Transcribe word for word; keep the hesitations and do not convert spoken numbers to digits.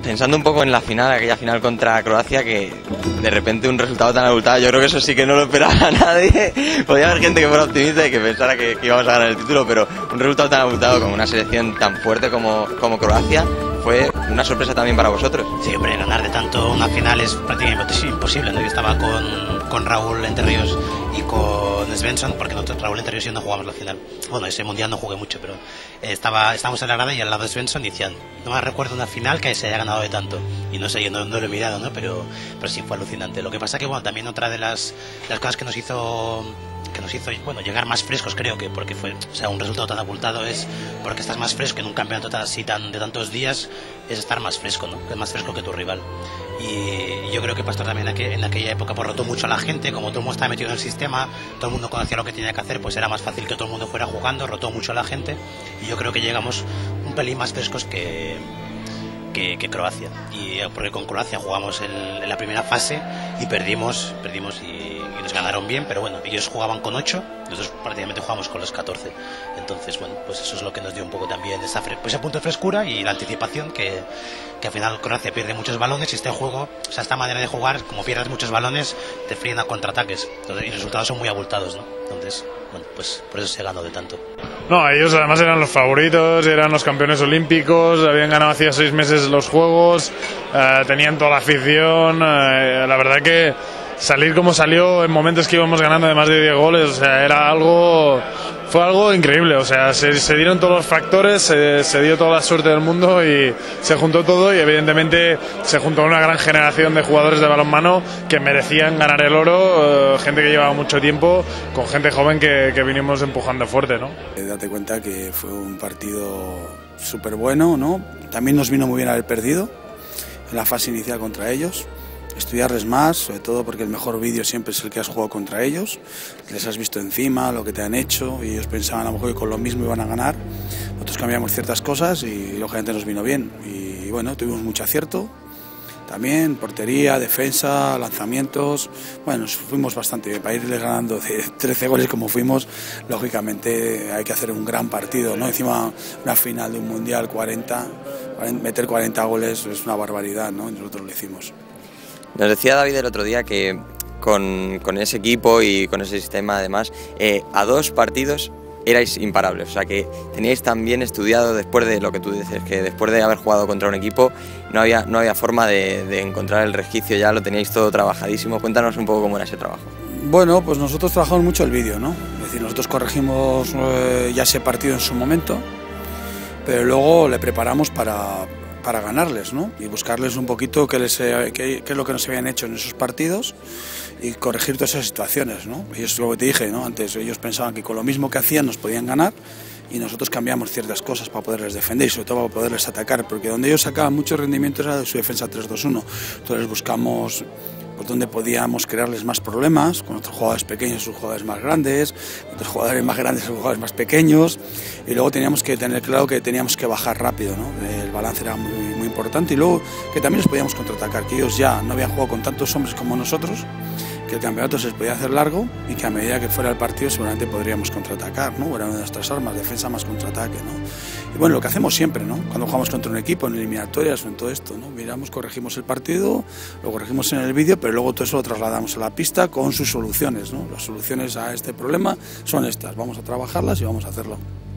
Pensando un poco en la final, aquella final contra Croacia, que de repente un resultado tan abultado, yo creo que eso sí que no lo esperaba nadie. Podía haber gente que fuera optimista y que pensara que, que íbamos a ganar el título, pero un resultado tan abultado con una selección tan fuerte como, como Croacia fue una sorpresa también para vosotros. Sí, hombre, ganar de tanto una final es prácticamente imposible, ¿no? Yo estaba con, con Raúl Entre Ríos y con Svensson, porque nosotros, Raúl Entre Ríos y yo no jugamos la final. Bueno, ese mundial no jugué mucho, pero eh, estaba, estábamos en la grada y al lado de Svensson decían, no me recuerdo una final que se haya ganado de tanto. Y no sé, yo no, no lo he mirado, ¿no? Pero, pero sí fue alucinante. Lo que pasa que, bueno, también otra de las, de las cosas que nos hizo... que nos hizo, bueno, llegar más frescos, creo que porque fue, o sea, un resultado tan abultado es porque estás más fresco en un campeonato así tan, de tantos días, es estar más fresco, ¿no? Es más fresco que tu rival. Y yo creo que Pastor también en aquella época pues rotó mucho a la gente, como todo el mundo estaba metido en el sistema, todo el mundo conocía lo que tenía que hacer, pues era más fácil que todo el mundo fuera jugando, rotó mucho a la gente y yo creo que llegamos un pelín más frescos que Que, que Croacia, y porque con Croacia jugamos en, en la primera fase y perdimos perdimos y, y nos ganaron bien, pero bueno, ellos jugaban con ocho, nosotros prácticamente jugamos con los catorce, entonces bueno, pues eso es lo que nos dio un poco también esa pues ese punto de frescura y la anticipación que, que al final Croacia pierde muchos balones y este juego, o sea, esta manera de jugar, como pierdes muchos balones te fríen a contraataques, entonces, y los resultados son muy abultados, ¿no? Entonces, bueno, pues por eso se ganó de tanto. No, ellos además eran los favoritos, eran los campeones olímpicos, habían ganado hacía seis meses los Juegos, eh, tenían toda la afición, eh, la verdad que salir como salió en momentos que íbamos ganando de más de diez goles, o sea, era algo, fue algo increíble, o sea, se, se dieron todos los factores, se, se dio toda la suerte del mundo y se juntó todo y evidentemente se juntó una gran generación de jugadores de balonmano que merecían ganar el oro, eh, gente que llevaba mucho tiempo, con gente joven que, que vinimos empujando fuerte, ¿no? Date cuenta que fue un partido súper bueno, ¿no? También nos vino muy bien haber perdido en la fase inicial contra ellos. Estudiarles más, sobre todo porque el mejor vídeo siempre es el que has jugado contra ellos, les has visto encima, lo que te han hecho y ellos pensaban a lo mejor que con lo mismo iban a ganar. Nosotros cambiamos ciertas cosas y lógicamente nos vino bien y bueno, tuvimos mucho acierto también, portería, defensa, lanzamientos, bueno, fuimos bastante bien, para irles ganando de trece goles como fuimos, lógicamente hay que hacer un gran partido, ¿no? Encima una final de un mundial, cuarenta, meter cuarenta goles es una barbaridad, ¿no? Y nosotros lo hicimos. Nos decía David el otro día que con, con ese equipo y con ese sistema además, eh, a dos partidos erais imparables, o sea que teníais tan bien estudiado después de lo que tú dices, que después de haber jugado contra un equipo no había, no había forma de, de encontrar el resquicio, ya lo teníais todo trabajadísimo. Cuéntanos un poco cómo era ese trabajo. Bueno, pues nosotros trabajamos mucho el vídeo, ¿no? Es decir, nosotros corregimos eh, ya ese partido en su momento, pero luego le preparamos para, para ganarles, ¿no? Y buscarles un poquito qué, les, qué, qué es lo que nos habían hecho en esos partidos y corregir todas esas situaciones, ¿no? Ellos, lo que te dije, ¿no? Antes ellos pensaban que con lo mismo que hacían nos podían ganar y nosotros cambiamos ciertas cosas para poderles defender y sobre todo para poderles atacar, porque donde ellos sacaban mucho rendimiento era de su defensa tres dos uno. Entonces buscamos por donde podíamos crearles más problemas, con otros jugadores pequeños, sus jugadores más grandes, otros jugadores más grandes, sus jugadores más pequeños, y luego teníamos que tener claro que teníamos que bajar rápido, ¿no? El balance era muy, muy importante, y luego que también les podíamos contraatacar, que ellos ya no habían jugado con tantos hombres como nosotros, que el campeonato se les podía hacer largo y que a medida que fuera el partido seguramente podríamos contraatacar, ¿no? Era una de nuestras armas, defensa más contraataque, ¿no? Y bueno, lo que hacemos siempre, ¿no? Cuando jugamos contra un equipo, en eliminatorias o en todo esto, ¿no? Miramos, corregimos el partido, lo corregimos en el vídeo, pero luego todo eso lo trasladamos a la pista con sus soluciones, ¿no? Las soluciones a este problema son estas, vamos a trabajarlas y vamos a hacerlo.